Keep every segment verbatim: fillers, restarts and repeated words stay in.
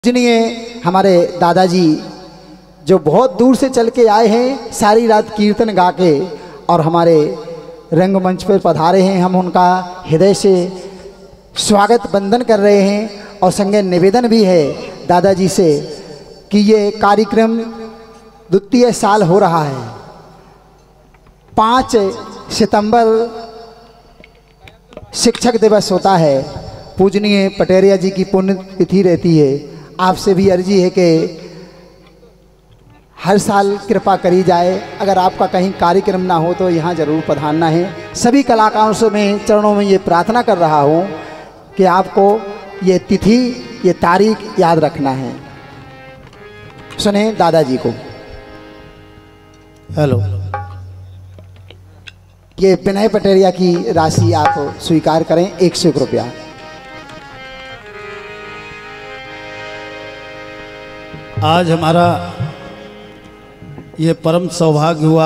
पूजनीय हमारे दादाजी जो बहुत दूर से चल के आए हैं, सारी रात कीर्तन गा के और हमारे रंगमंच पर पधारे हैं। हम उनका हृदय से स्वागत वंदन कर रहे हैं और संगे निवेदन भी है दादाजी से कि ये कार्यक्रम द्वितीय साल हो रहा है। पाँच सितंबर शिक्षक दिवस होता है, पूजनीय पटेरिया जी की पुण्यतिथि रहती है। आपसे भी अर्जी है कि हर साल कृपा करी जाए, अगर आपका कहीं कार्यक्रम ना हो तो यहाँ जरूर पधारना है। सभी कलाकारों से मैं चरणों में ये प्रार्थना कर रहा हूँ कि आपको ये तिथि, ये तारीख याद रखना है। सुने दादाजी को। हेलो, ये विनय पटेरिया की राशि आप स्वीकार करें, एक सौ रुपया। आज हमारा ये परम सौभाग्य हुआ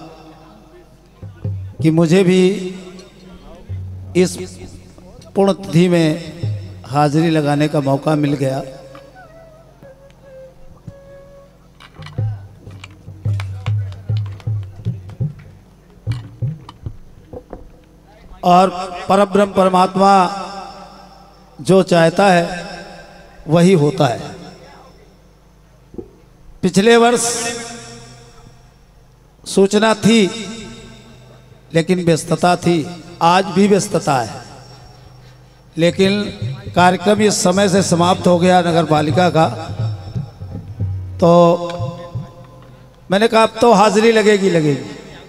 कि मुझे भी इस पुण्यतिथि में हाजिरी लगाने का मौका मिल गया। और परब्रह्म परमात्मा जो चाहता है वही होता है। पिछले वर्ष सूचना थी लेकिन व्यस्तता थी, आज भी व्यस्तता है, लेकिन कार्यक्रम इस समय से समाप्त हो गया नगर पालिका का। तो मैंने कहा अब तो हाजिरी लगेगी लगेगी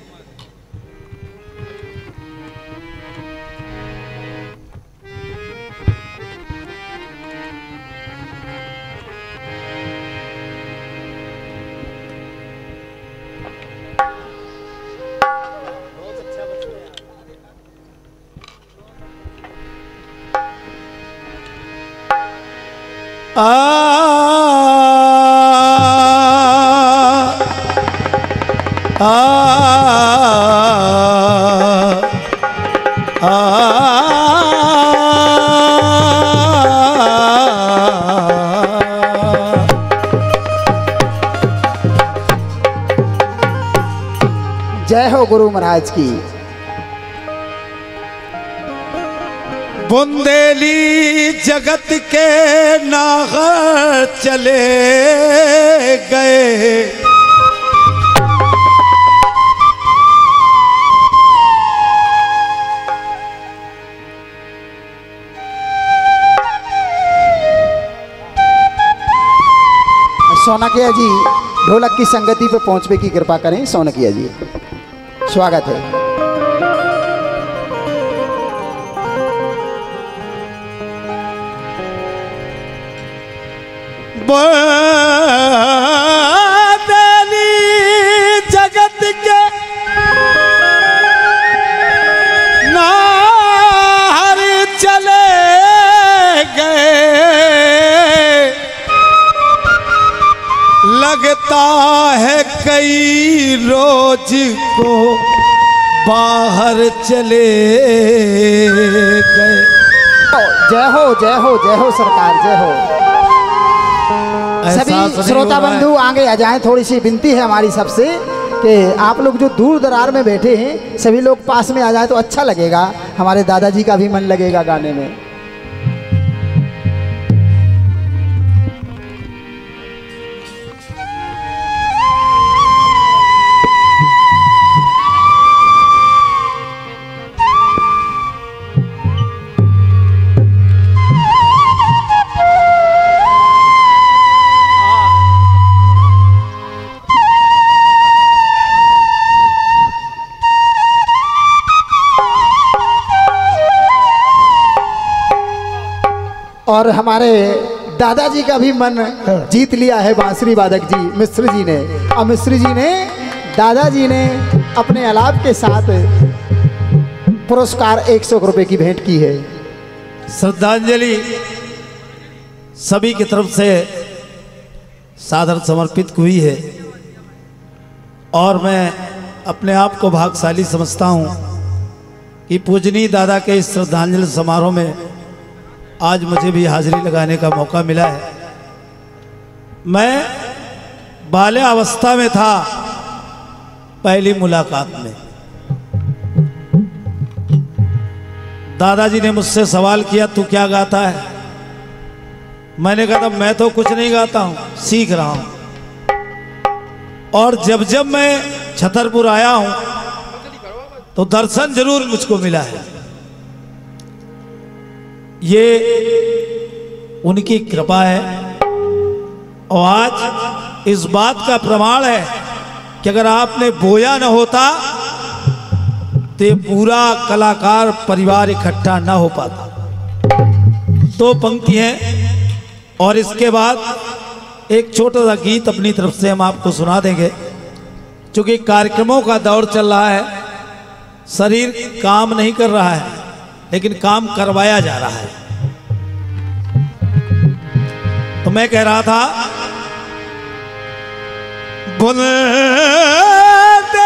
आ, आ, आ, जय हो गुरु महाराज की। बुंदेली जगत के नागर चले गए, सोनकिया जी ढोलक की संगति पे पहुंचने की कृपा करें। सोनकिया जी स्वागत है। बुंदेली जगत के नाहर चले गए, लगता है कई रोज को बाहर चले गए। जय हो जय हो जय हो सरकार, जय हो। सभी श्रोता बंधु आगे आ जाएं। थोड़ी सी विनती है हमारी सबसे कि आप लोग जो दूर दरार में बैठे हैं सभी लोग पास में आ जाएं तो अच्छा लगेगा, हमारे दादाजी का भी मन लगेगा गाने में। और हमारे दादाजी का भी मन जीत लिया है बांसुरी वादक जी मिश्र जी ने। और मिश्र जी ने दादाजी ने अपने आलाप के साथ पुरस्कार एक सौ रुपये की भेंट की है। श्रद्धांजलि सभी की तरफ से सादर समर्पित हुई है और मैं अपने आप को भाग्यशाली समझता हूँ कि पूजनीय दादा के इस श्रद्धांजलि समारोह में आज मुझे भी हाजिरी लगाने का मौका मिला है। मैं बाल्यावस्था में था पहली मुलाकात में। दादाजी ने मुझसे सवाल किया, तू क्या गाता है? मैंने कहा था मैं तो कुछ नहीं गाता हूं, सीख रहा हूं। और जब जब मैं छतरपुर आया हूं तो दर्शन जरूर मुझको मिला है। ये उनकी कृपा है। और आज इस बात का प्रमाण है कि अगर आपने बोया न होता तो ये पूरा कलाकार परिवार इकट्ठा ना हो पाता। दो पंक्ति हैं और इसके बाद एक छोटा सा गीत अपनी तरफ से हम आपको सुना देंगे। क्योंकि कार्यक्रमों का दौर चल रहा है, शरीर काम नहीं कर रहा है लेकिन काम करवाया जा रहा है। तो मैं कह रहा था, बुनते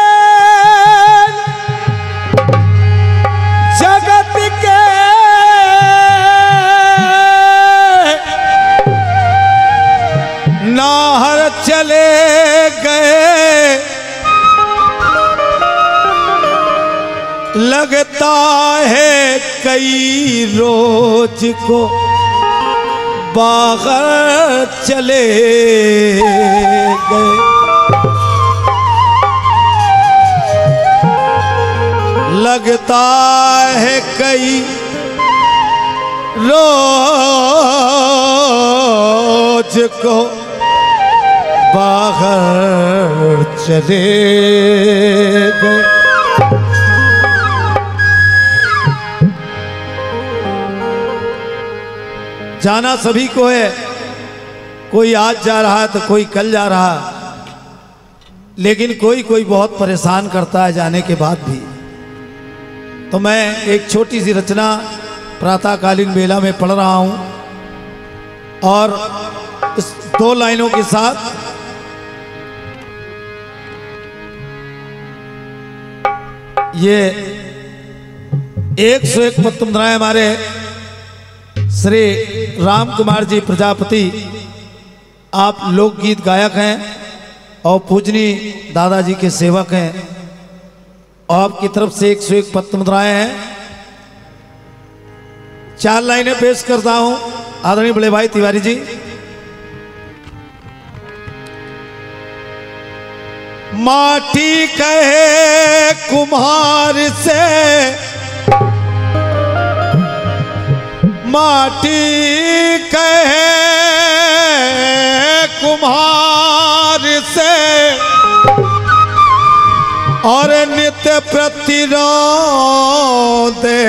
जगत के नाहर चले गए, लगता है कई रोज को बाहर चले गए। लगता है कई रोज को बाहर चले गए। जाना सभी को है, कोई आज जा रहा है तो कोई कल जा रहा है, लेकिन कोई कोई बहुत परेशान करता है जाने के बाद भी। तो मैं एक छोटी सी रचना प्रातःकालीन बेला में पढ़ रहा हूं और इस दो लाइनों के साथ ये एक सौ एक पत्तमद्राएं हमारे श्री राम कुमार जी प्रजापति, आप लोकगीत गायक हैं और पूजनीय दादाजी के सेवक हैं। आपकी तरफ से एक सौ एक पत्तमद्राएं हैं। चार लाइनें पेश करता हूं आदरणीय बड़े भाई तिवारी जी। माटी कहे कुम्हार से, माटी कहे कुम्हार से, और नित्य प्रतिरोधे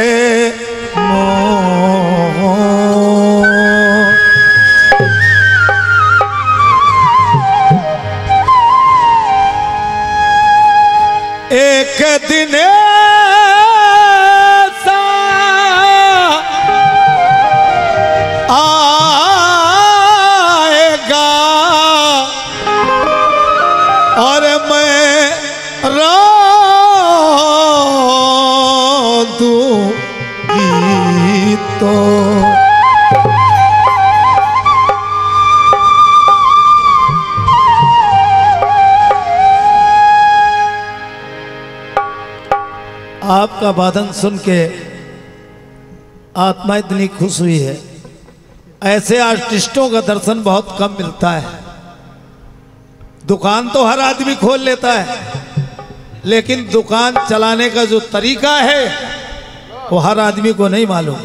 एक दिन ऐसा आएगा और मैं रो दूंगी तो आपका वादन सुन के आत्मा इतनी खुश हुई है। ऐसे आर्टिस्टों का दर्शन बहुत कम मिलता है। दुकान तो हर आदमी खोल लेता है, लेकिन दुकान चलाने का जो तरीका है वो हर आदमी को नहीं मालूम।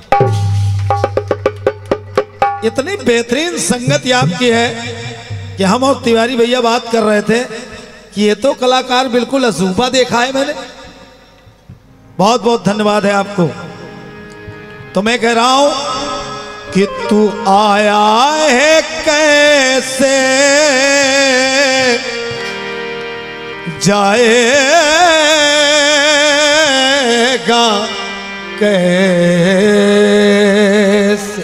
इतनी बेहतरीन संगति आपकी है कि हम और तिवारी भैया बात कर रहे थे कि ये तो कलाकार बिल्कुल अजूबा देखा है मैंने। बहुत बहुत धन्यवाद है आपको। तो मैं कह रहा हूं कि तू आया है कैसे जाएगा कैसे,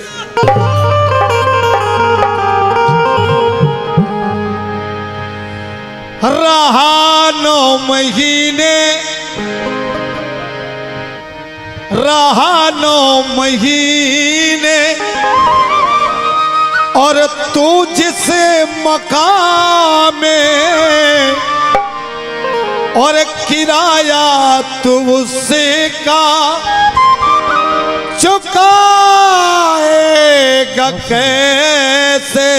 रहा नौ महीने, रहा नौ महीने और तू जिस मकाम में और किराया तू उसका चुकाएगा कैसे।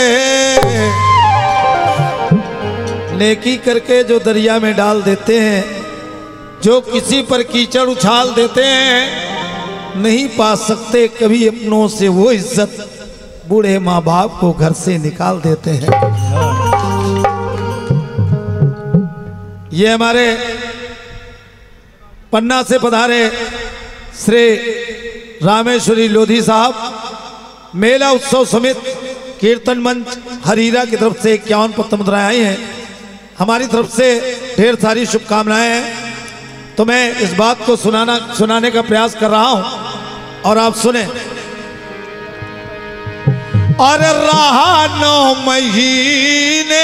नेकी करके जो दरिया में डाल देते हैं, जो किसी पर कीचड़ उछाल देते हैं, नहीं पा सकते कभी अपनों से वो इज्जत। बूढ़े माँ बाप को घर से निकाल देते हैं। ये हमारे पन्ना से पधारे श्री रामेश्वरी लोधी साहब मेला उत्सव समित कीर्तन मंच हरीरा की तरफ से इक्यावन पत्र मुद्राएं आई हैं। हमारी तरफ से ढेर सारी शुभकामनाएं हैं। तो मैं इस बात को सुनाना सुनाने का प्रयास कर रहा हूं और आप सुने। और रहा नौ महीने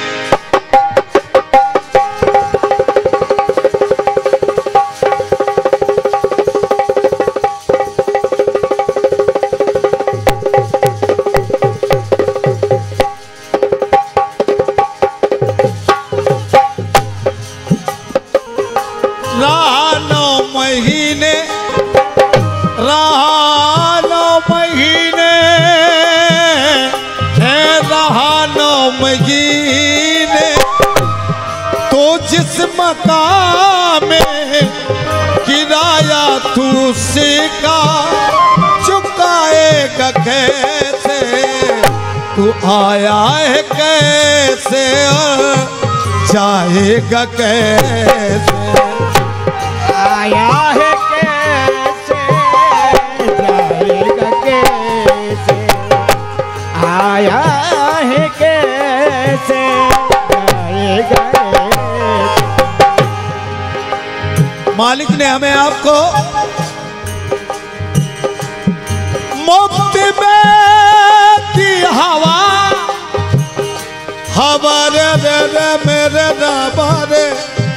जिस मकाम में किराया तू उसका चुकाएगा कैसे। तू आया है कैसे और जाएगा कैसे। आया है कैसे जाएगा कैसे। आया है कैसे जाएगा। मालिक ने हमें आपको मुफ्त में दी हवा। हवा रे रे रे मेरे रबा रे।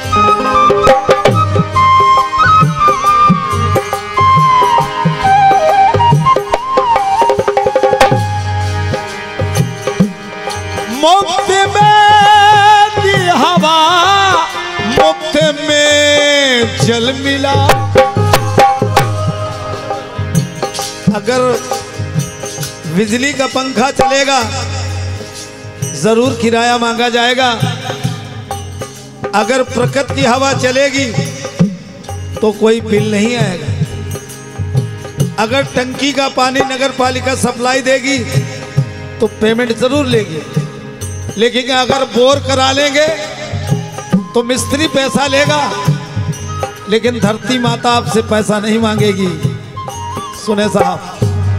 मुफ्त में दी हवा, मुफ्त में जल मिला। अगर बिजली का पंखा चलेगा जरूर किराया मांगा जाएगा। अगर प्रकृति की हवा चलेगी तो कोई बिल नहीं आएगा। अगर टंकी का पानी नगर पालिका सप्लाई देगी तो पेमेंट जरूर लेगी। लेकिन अगर बोर करा लेंगे तो मिस्त्री पैसा लेगा, लेकिन धरती माता आपसे पैसा नहीं मांगेगी। सुने साहब,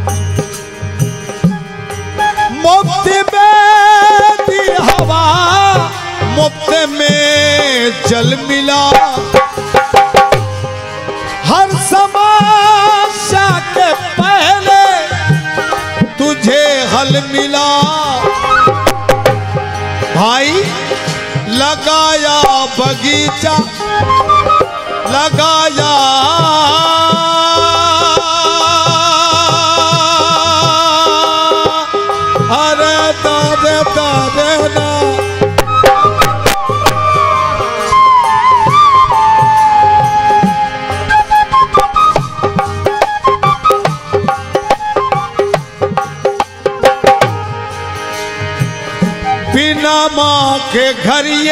मुफ्त में दी हवा, मुफ्त में जल मिला। हर समस्या के पहले तुझे हल मिला। भाई लगाया बगीचा, लगाया अरे दादे दादे ना। बिना माँ के घर ये,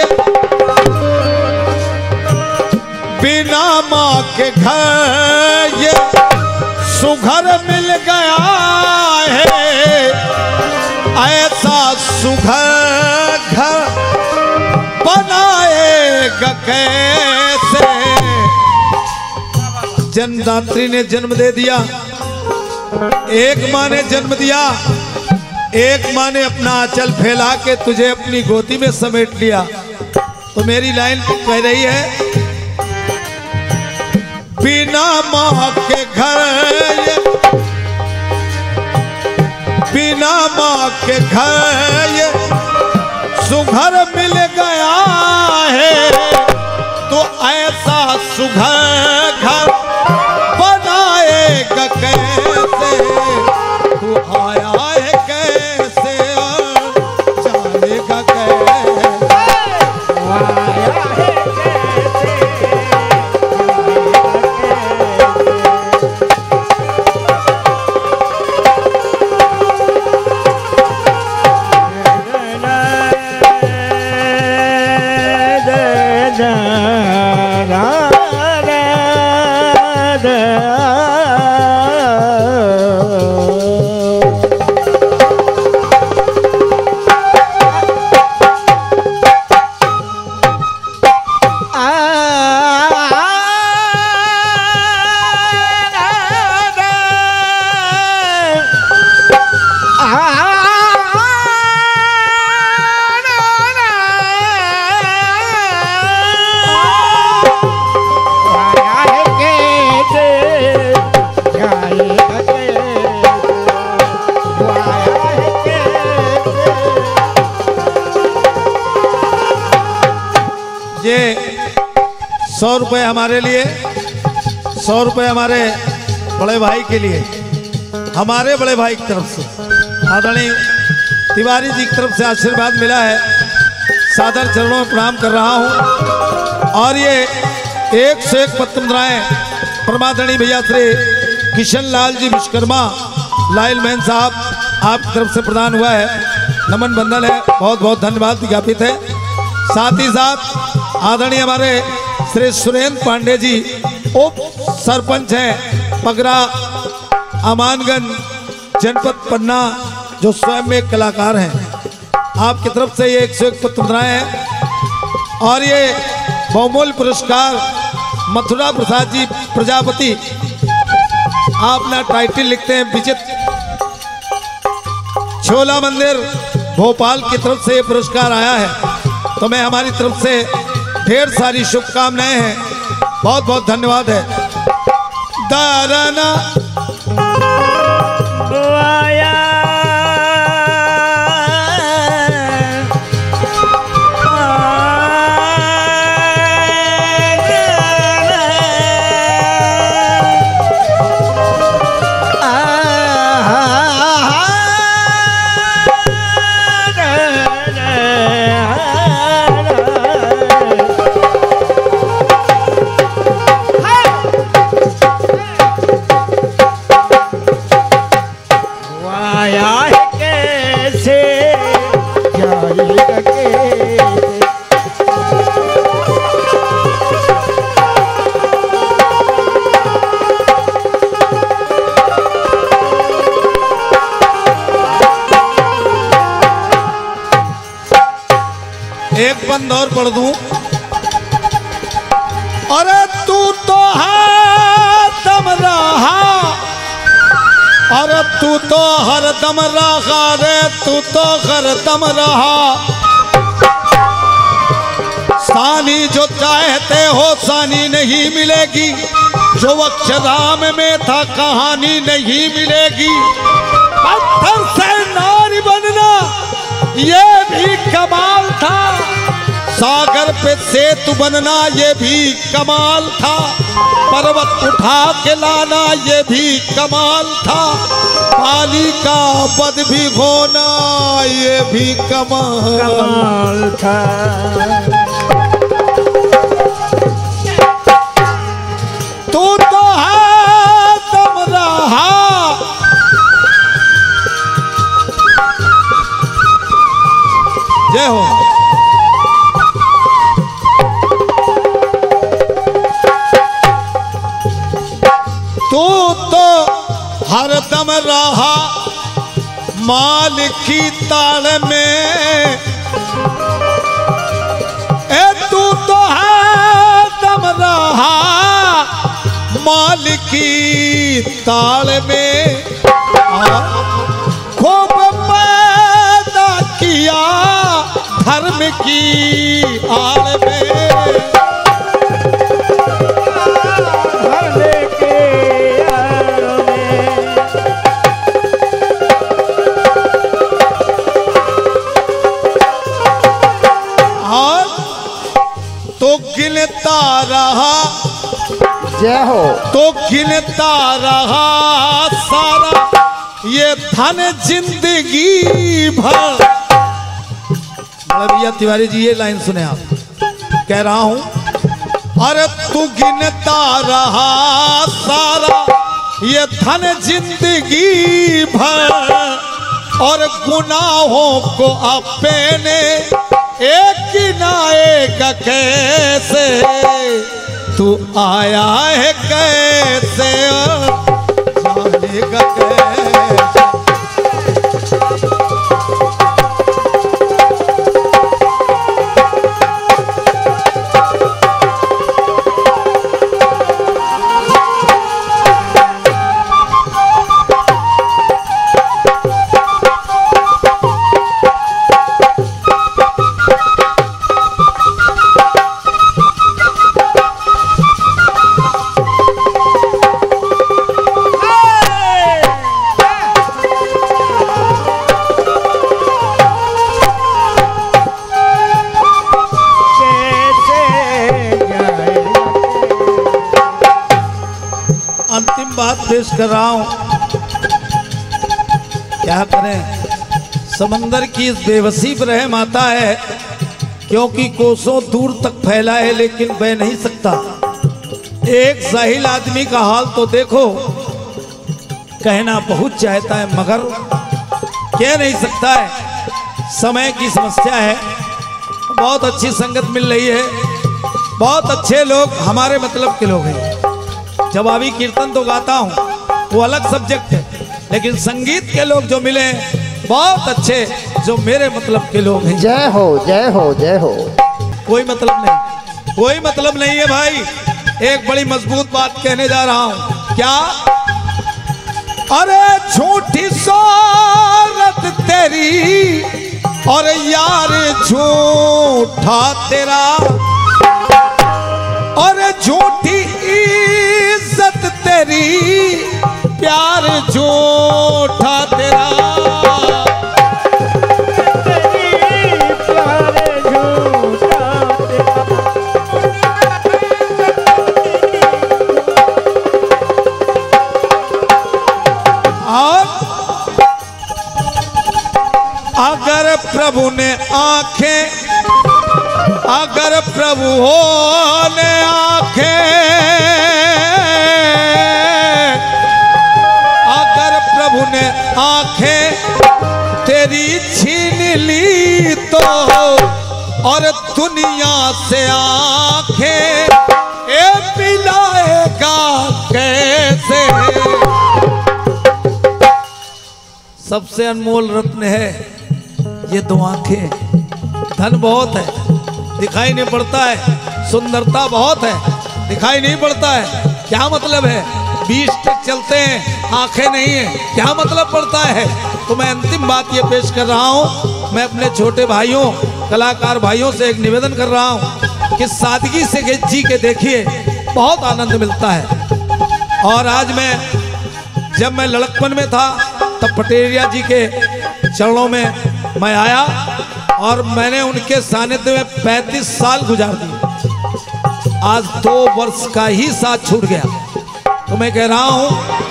बिना माँ के घर ये सुघर मिल गया है। ऐसा सुघर घर बनाएगा कैसे। जन्मदात्री ने जन्म दे दिया, एक माँ ने जन्म दिया, एक माँ ने अपना आंचल फैला के तुझे अपनी गोदी में समेट लिया। तो मेरी लाइन कह रही है, बिना माँ के घर ये, बिना माँ के घर ये सुघर मिल गया है। तो ऐसा सुघर घर बनाएगा कैसे। तू आया है कैसे ये सौ रुपये हमारे लिए, सौ रुपये हमारे बड़े भाई के लिए, हमारे बड़े भाई की तरफ से आदरणीय तिवारी जी की तरफ से आशीर्वाद मिला है। सादर चरणों में प्रणाम कर रहा हूँ। और ये एक से एक पत्र मुद्राएं परमादरणीय भैया श्री किशन लाल जी विश्वकर्मा लाइल मैन साहब आपकी तरफ से प्रदान हुआ है। नमन बंधन है, बहुत बहुत धन्यवाद ज्ञापित है। साथ ही साथ आदरणीय हमारे श्री सुरेंद्र पांडे जी उप सरपंच हैं पगरा अमानगंज जनपद पन्ना, जो स्वयं में कलाकार हैं, आपकी तरफ से ये एक सौ एक पत्र मुद्राएं हैं। और ये बहुमूल्य पुरस्कार मथुरा प्रसाद जी प्रजापति, आप ना टाइटल लिखते हैं विचित्र, छोला मंदिर भोपाल की तरफ से ये पुरस्कार आया है। तो मैं हमारी तरफ से ढेर सारी शुभकामनाएं हैं, बहुत बहुत धन्यवाद है। दाराना आया एक बंद और पढ़ दूं। अरे तू तो हरदम रहा, अरे तू तो हरदम रहा, रे तू तो हरदम रहा। सानी जो चाहते हो सानी नहीं मिलेगी, जो अक्षराम में था कहानी नहीं मिलेगी। पत्थर से नारी बनना ये भी कमाल था, सागर पे सेतु बनना ये भी कमाल था, पर्वत उठा के लाना ये भी कमाल था, पानी का बद भी होना ये भी कमाल, कमाल था। तू तो है दम रहा, जय हो। तू तो हरदम रहा माल की ताल में, ए तू तो हरदम रहा माल की ताल में। खूब पैदा किया धर्म की आड़ में, तो गिनता रहा, जय हो, तो गिनता रहा सारा ये धन जिंदगी भर। बड़ा भैया तिवारी जी ये लाइन सुने आप, कह रहा हूं। अरे तू गिनता रहा सारा ये धन जिंदगी भर, और गुनाहों को अपने एक ना एक कैसे तू आया है कैसे जानेगा कैसे। पेश कर रहा हूं। क्या करें, समंदर की इस बेबसी पर रहम आता है, क्योंकि कोसों दूर तक फैला है लेकिन बह नहीं सकता। एक जाहिल आदमी का हाल तो देखो, कहना बहुत चाहता है मगर कह नहीं सकता है। समय की समस्या है। बहुत अच्छी संगत मिल रही है, बहुत अच्छे लोग हमारे मतलब के लोग हैं। जवाबी कीर्तन तो गाता हूँ, वो अलग सब्जेक्ट है, लेकिन संगीत के लोग जो मिले बहुत अच्छे, जो मेरे मतलब के लोग हैं। जय हो जय हो जय हो। कोई मतलब नहीं, कोई मतलब नहीं है भाई। एक बड़ी मजबूत बात कहने जा रहा हूं। क्या? अरे झूठी शोहरत तेरी और यार झूठा तेरा, और झूठी इज्जत तेरी, प्यार झूठा तेरा। अगर प्रभु ने आंखें, अगर प्रभु हो ने आंखें, अगर प्रभु ने आंखें तेरी छीन ली तो, और दुनिया से आंखें ए मिलाएगा कैसे। सबसे अनमोल रत्न है ये दो आंखें। धन बहुत है, दिखाई नहीं पड़ता है। सुंदरता बहुत है, दिखाई नहीं पड़ता है। क्या मतलब है? बीस तक चलते हैं, आंखें नहीं है, क्या मतलब पड़ता है? तो मैं अंतिम बात ये पेश कर रहा हूँ। मैं अपने छोटे भाइयों, कलाकार भाइयों से एक निवेदन कर रहा हूँ कि सादगी से जी के देखिए, बहुत आनंद मिलता है। और आज मैं, जब मैं लड़कपन में था तब पटेरिया जी के चरणों में मैं आया और मैंने उनके सानिध्य में पैंतीस साल गुजार दिए। आज दो वर्ष का ही साथ छूट गया। तो मैं कह रहा हूं,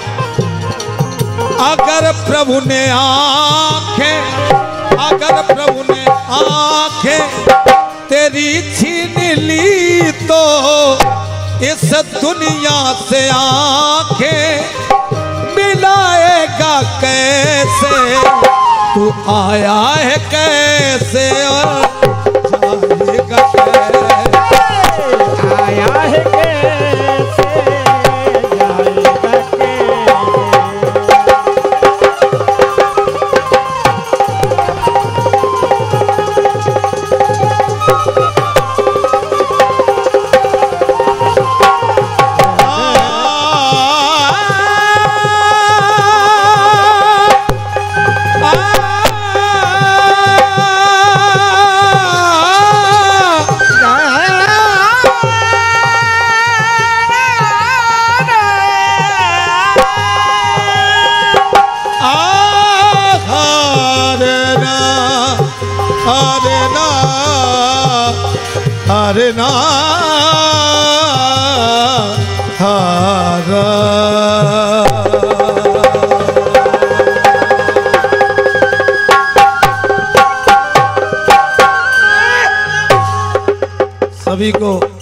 अगर प्रभु ने आंखें, अगर प्रभु ने आंखें तेरी छीन ली तो, इस दुनिया से आंखें मिलाएगा कैसे। तू आया है कैसे और जाएगा कैसे, आया है कैसे, जाएगा कैसे। हरे ना हारा। सभी को